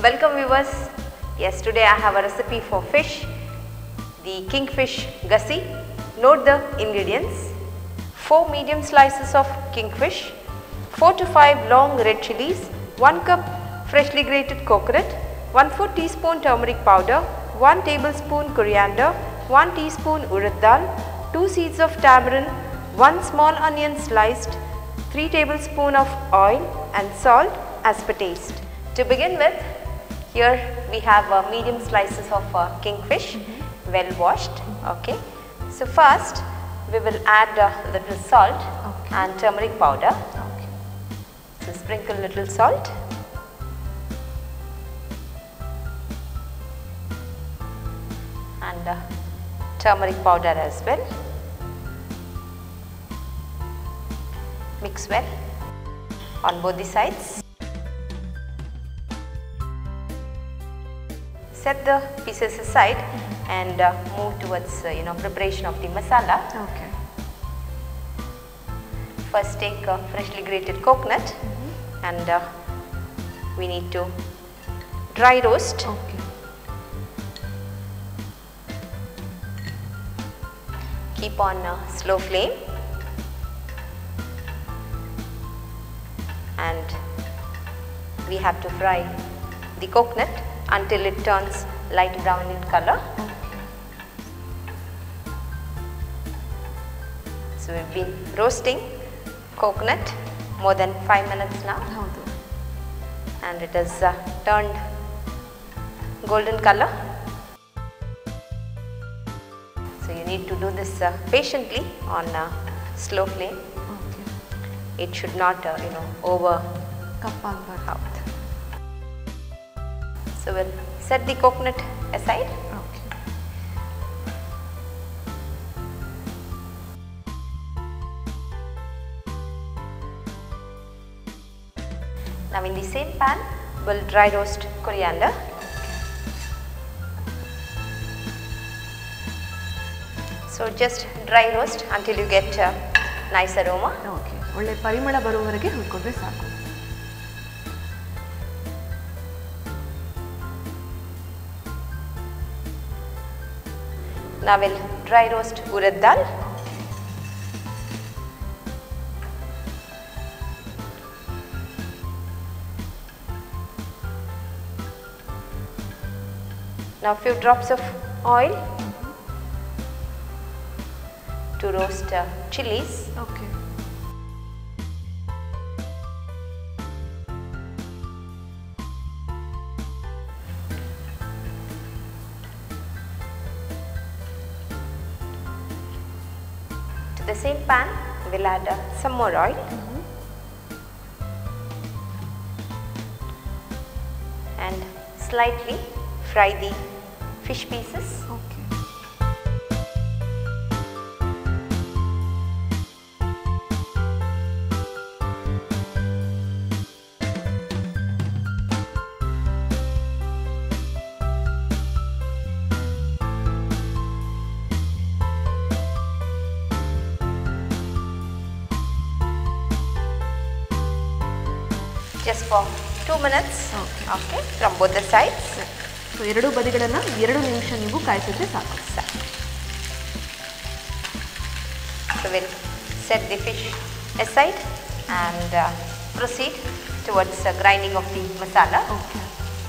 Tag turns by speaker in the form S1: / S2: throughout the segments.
S1: Welcome viewers. Yes, today I have a recipe for fish, the kingfish gussie. Note the ingredients: 4 medium slices of kingfish, 4 to 5 long red chilies, 1 cup freshly grated coconut, 1/4 teaspoon turmeric powder, 1 tablespoon coriander, 1 teaspoon urad dal, 2 seeds of tamarind, 1 small onion sliced, 3 tablespoon of oil and salt as per taste. To begin with, here we have medium slices of kingfish, well washed. Okay. So first we will add a little salt and turmeric powder. So sprinkle little salt. And turmeric powder as well. Mix well on both the sides. Set the pieces aside and move towards preparation of the masala.
S2: Okay.
S1: First take freshly grated coconut and we need to dry roast.
S2: Okay.
S1: Keep on slow flame and we have to fry the coconut until it turns light brown in color. So we've been roasting coconut more than 5 minutes now and it has turned golden color. So you need to do this patiently on slow flame. It should not over hot. So we'll set the coconut aside. Now in the same pan, we'll dry roast coriander. So just dry roast until you get nice aroma.
S2: Okay. ಒಳ್ಳೆ ಪರಿಮಳ ಬರುವವರೆಗೆ ಹುರ್ಕೊಂಡ್ರೆ ಸಾಕು.
S1: Now we'll dry roast urad dal. Now few drops of oil to roast chilies.
S2: Okay.
S1: To the same pan, we'll add some more oil. And slightly fry the fish pieces.
S2: Okay.
S1: Just for 2 minutes. Okay. From both the sides.
S2: So ಎರಡು ಬದಿಗಳನ್ನು 2 ನಿಮಿಷ ನೀವು ಕಾಯಿಸಿದ್ರೆ ಸಾಕು.
S1: So we'll set the fish aside and proceed towards grinding of the masala.
S2: Okay.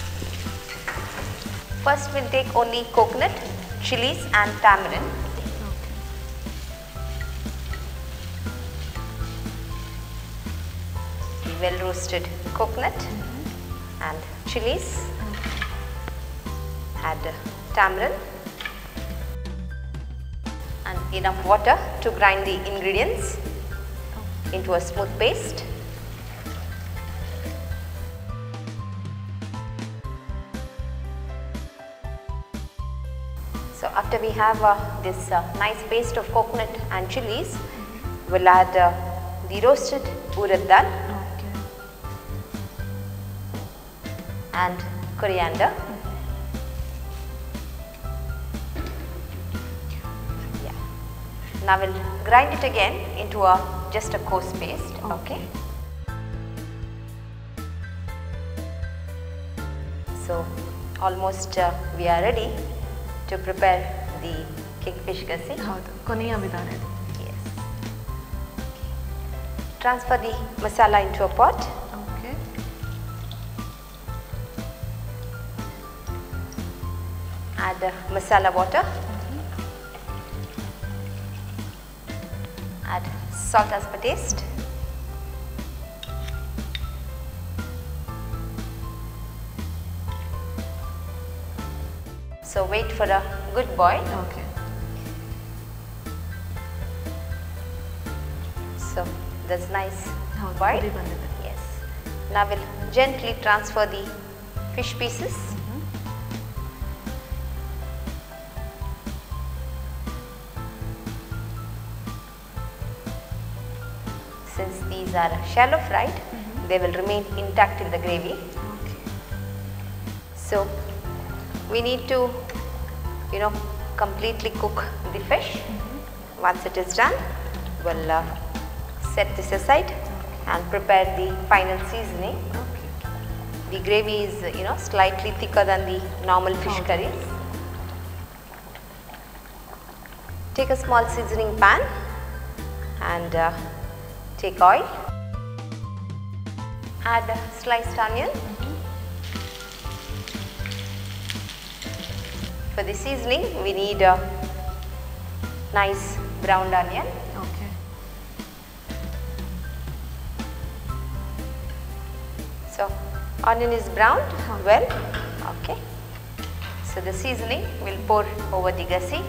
S1: First we'll take only coconut, chilies and tamarind. Well roasted coconut and chilies. Add tamarind and enough water to grind the ingredients into a smooth paste. So after we have this nice paste of coconut and chilies, we'll add the roasted urad dal and coriander. Now we'll grind it again into just a coarse paste. Okay. So almost we are ready to prepare the kingfish gussi.
S2: ಹೌದು, ಕೊನೆಯ ವಿಧಾನ ಇದು.
S1: Yes. Transfer the masala into a pot.
S2: Okay.
S1: Add masala water. Add salt as per taste. So wait for a good boil.
S2: Okay.
S1: So that's nice
S2: ಹೌದು,
S1: boil.
S2: ಕುದಿ ಬಂದಿದೆ.
S1: Yes. Now we'll gently transfer the fish pieces. Since these are shallow fried, they will remain intact in the gravy.
S2: Okay.
S1: So we need to, completely cook the fish. Once it is done, we'll set this aside and prepare the final seasoning.
S2: Okay.
S1: The gravy is, slightly thicker than the normal fish curries. Take a small seasoning pan and take oil. Add sliced onion. For the seasoning, we need a nice browned onion.
S2: Okay.
S1: So, onion is browned well. Okay. So the seasoning will pour over the gussi.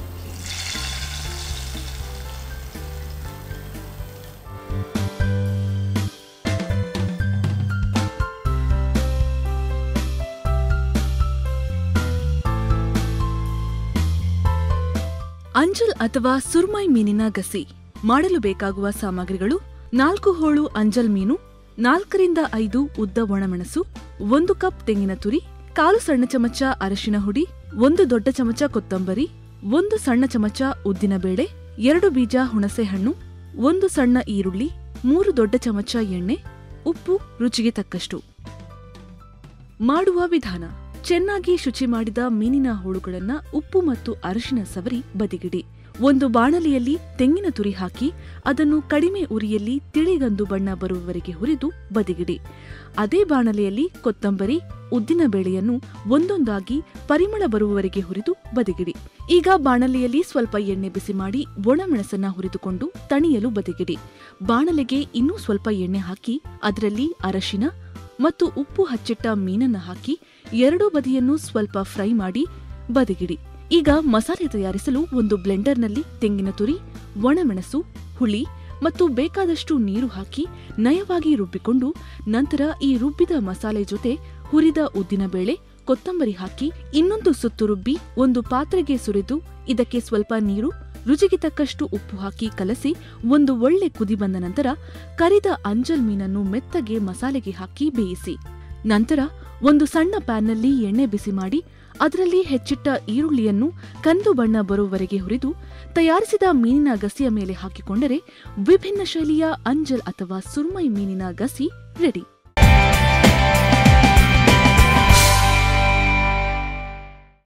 S3: ಅಂಜಲ್ ಅಥವಾ ಸುರ್ಮೈ ಮೀನಿನ ಗಸಿ ಮಾಡಲು ಬೇಕಾಗುವ ಸಾಮಗ್ರಿಗಳು: 4 ಹೋಳು ಅಂಜಲ್ ಮೀನು, 4 ರಿಂದ 5 ಉದ್ದ ಒಣಮೆಣಸು, 1 ಕಪ್ ತೆಂಗಿನ ತುರಿ, 1/4 ಸಣ್ಣ ಚಮಚ ಅರಿಶಿನ ಹುಡಿ, 1 ದೊಡ್ಡ ಚಮಚ ಕೊತ್ತಂಬರಿ, 1 ಸಣ್ಣ ಚಮಚ ಉದ್ದಿನಬೇಳೆ, 2 ಬೀಜ ಹುಣಸೆ ಹಣ್ಣು, 1 ಸಣ್ಣ ಈರುಳ್ಳಿ, 3 ದೊಡ್ಡ ಚಮಚ ಎಣ್ಣೆ, ಉಪ್ಪು ರುಚಿಗೆ ತಕ್ಕಷ್ಟು. ಮಾಡುವ ವಿಧಾನ: ಚೆನ್ನಾಗಿ ಶುಚಿ ಮಾಡಿದ ಮೀನಿನ ಹೋಳುಗಳನ್ನ ಉಪ್ಪು ಮತ್ತು ಅರಿಶಿನ ಸವರಿ ಬದಿಗಿಡಿ. ಒಂದು ಬಾಣಲಿಯಲ್ಲಿ ತೆಂಗಿನ ತುರಿ ಹಾಕಿ ಅದನ್ನು ಕಡಿಮೆ ಉರಿಯಲ್ಲಿ ತಿಳಿಗಂದು ಬಣ್ಣ ಬರುವವರೆಗೆ ಹುರಿದು ಬದಿಗಿಡಿ. ಅದೇ ಬಾಣಲೆಯಲ್ಲಿ ಕೊತ್ತಂಬರಿ, ಉದ್ದಿನ ಬೇಳೆಯನ್ನು ಒಂದೊಂದಾಗಿ ಪರಿಮಳ ಬರುವವರೆಗೆ ಹುರಿದು ಬದಿಗಿಡಿ. ಈಗ ಬಾಣಲೆಯಲ್ಲಿ ಸ್ವಲ್ಪ ಎಣ್ಣೆ ಬಿಸಿ ಮಾಡಿ ಒಣಮೆಣಸನ್ನ ಹುರಿದುಕೊಂಡು ತಣಿಯಲು ಬದಿಗಿಡಿ. ಬಾಣಲೆಗೆ ಇನ್ನೂ ಸ್ವಲ್ಪ ಎಣ್ಣೆ ಹಾಕಿ ಅದರಲ್ಲಿ ಅರಶಿನ ಮತ್ತು ಉಪ್ಪು ಹಚ್ಚಿಟ್ಟ ಮೀನನ್ನ ಹಾಕಿ ಎರಡೂ ಬದಿಯನ್ನು ಸ್ವಲ್ಪ ಫ್ರೈ ಮಾಡಿ ಬದಿಗಿಡಿ. ಈಗ ಮಸಾಲೆ ತಯಾರಿಸಲು ಒಂದು ಬ್ಲೆಂಡರ್ನಲ್ಲಿ ತೆಂಗಿನ ತುರಿ, ಒಣಮೆಣಸು, ಹುಳಿ ಮತ್ತು ಬೇಕಾದಷ್ಟು ನೀರು ಹಾಕಿ ನಯವಾಗಿ ರುಬ್ಬಿಕೊಂಡು ನಂತರ ಈ ರುಬ್ಬಿದ ಮಸಾಲೆ ಜೊತೆ ಹುರಿದ ಉದ್ದಿನಬೇಳೆ, ಕೊತ್ತಂಬರಿ ಹಾಕಿ ಇನ್ನೊಂದು ಸುತ್ತು ರುಬ್ಬಿ ಒಂದು ಪಾತ್ರೆಗೆ ಸುರಿದು ಇದಕ್ಕೆ ಸ್ವಲ್ಪ ನೀರು, ರುಚಿಗೆ ತಕ್ಕಷ್ಟು ಉಪ್ಪು ಹಾಕಿ ಕಲಸಿ ಒಂದು ಒಳ್ಳೆ ಕುದಿ ಬಂದ ನಂತರ ಕರಿದ ಅಂಜಲ್ ಮೀನನ್ನು ಮೆತ್ತಗೆ ಮಸಾಲೆಗೆ ಹಾಕಿ ಬೇಯಿಸಿ. ನಂತರ ಒಂದು ಸಣ್ಣ ಪ್ಯಾನ್ನಲ್ಲಿ ಎಣ್ಣೆ ಬಿಸಿ ಮಾಡಿ ಅದರಲ್ಲಿ ಹೆಚ್ಚಿಟ್ಟ ಈರುಳ್ಳಿಯನ್ನು ಕಂದು ಬಣ್ಣ ಬರುವವರೆಗೆ ಹುರಿದು ತಯಾರಿಸಿದ ಮೀನಿನ ಗಸಿಯ ಮೇಲೆ ಹಾಕಿಕೊಂಡರೆ ವಿಭಿನ್ನ ಶೈಲಿಯ ಅಂಜಲ್ ಅಥವಾ ಸುರ್ಮೈ ಮೀನಿನ ಗಸಿ ರೆಡಿ.